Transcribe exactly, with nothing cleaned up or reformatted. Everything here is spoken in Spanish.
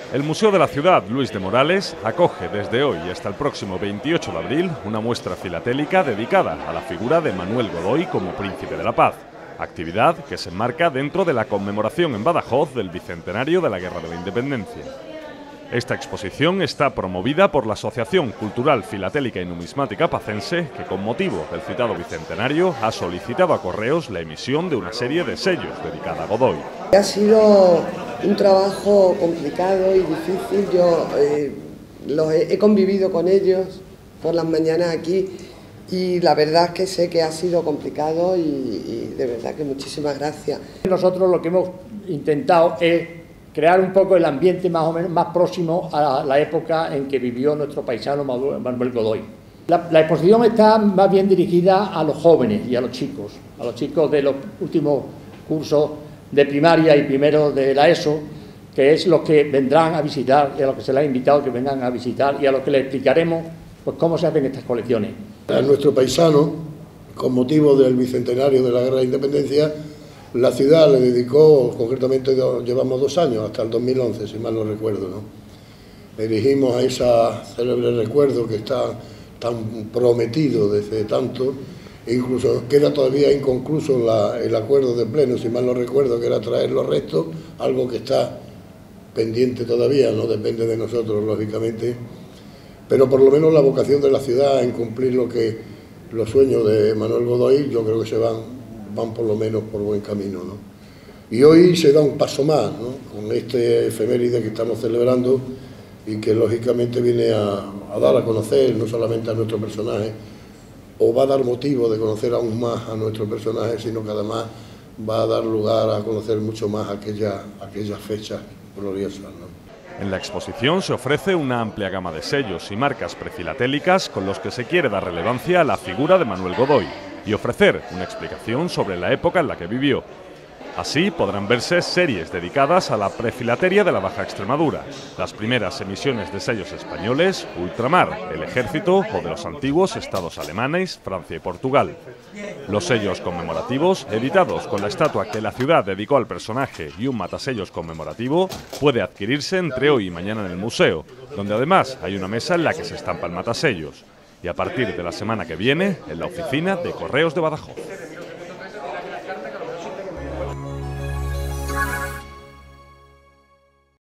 El Museo de la Ciudad Luis de Morales acoge desde hoy y hasta el próximo veintiocho de abril una muestra filatélica dedicada a la figura de Manuel Godoy como Príncipe de la Paz, actividad que se enmarca dentro de la conmemoración en Badajoz del bicentenario de la Guerra de la Independencia. Esta exposición está promovida por la Asociación Cultural Filatélica y Numismática Pacense, que con motivo del citado bicentenario ha solicitado a Correos la emisión de una serie de sellos dedicada a Godoy. Ha sido un trabajo complicado y difícil. Yo eh, los he, he convivido con ellos por las mañanas aquí y la verdad es que sé que ha sido complicado y, y de verdad que muchísimas gracias. Nosotros lo que hemos intentado es crear un poco el ambiente más o menos más próximo a la época en que vivió nuestro paisano Manuel Godoy. La, la exposición está más bien dirigida a los jóvenes y a los chicos, a los chicos de los últimos cursos de primaria y primero de la ESO, que es los que vendrán a visitar y a los que se les ha invitado que vengan a visitar y a los que les explicaremos pues, cómo se hacen estas colecciones. A nuestro paisano, con motivo del bicentenario de la Guerra de Independencia, la ciudad le dedicó, concretamente llevamos dos años, hasta el dos mil once, si mal no recuerdo, ¿no? Le dirigimos a ese célebre recuerdo que está tan prometido desde tanto, e incluso queda todavía inconcluso la, el acuerdo de pleno, si mal no recuerdo, que era traer los restos, algo que está pendiente todavía, no depende de nosotros, lógicamente, pero por lo menos la vocación de la ciudad en cumplir lo que los sueños de Manuel Godoy, yo creo que se van van por lo menos por buen camino, ¿no? Y hoy se da un paso más, ¿no? Con este efeméride que estamos celebrando y que lógicamente viene a, a dar a conocer no solamente a nuestro personaje, o va a dar motivo de conocer aún más a nuestro personaje, sino que además va a dar lugar a conocer mucho más aquella, aquellas fechas gloriosas, ¿no? En la exposición se ofrece una amplia gama de sellos y marcas prefilatélicas con los que se quiere dar relevancia a la figura de Manuel Godoy y ofrecer una explicación sobre la época en la que vivió. Así podrán verse series dedicadas a la prefilatería de la Baja Extremadura, las primeras emisiones de sellos españoles, Ultramar, el Ejército o de los antiguos estados alemanes, Francia y Portugal. Los sellos conmemorativos, editados con la estatua que la ciudad dedicó al personaje y un matasellos conmemorativo, puede adquirirse entre hoy y mañana en el museo, donde además hay una mesa en la que se estampa el matasellos, y a partir de la semana que viene en la oficina de Correos de Badajoz.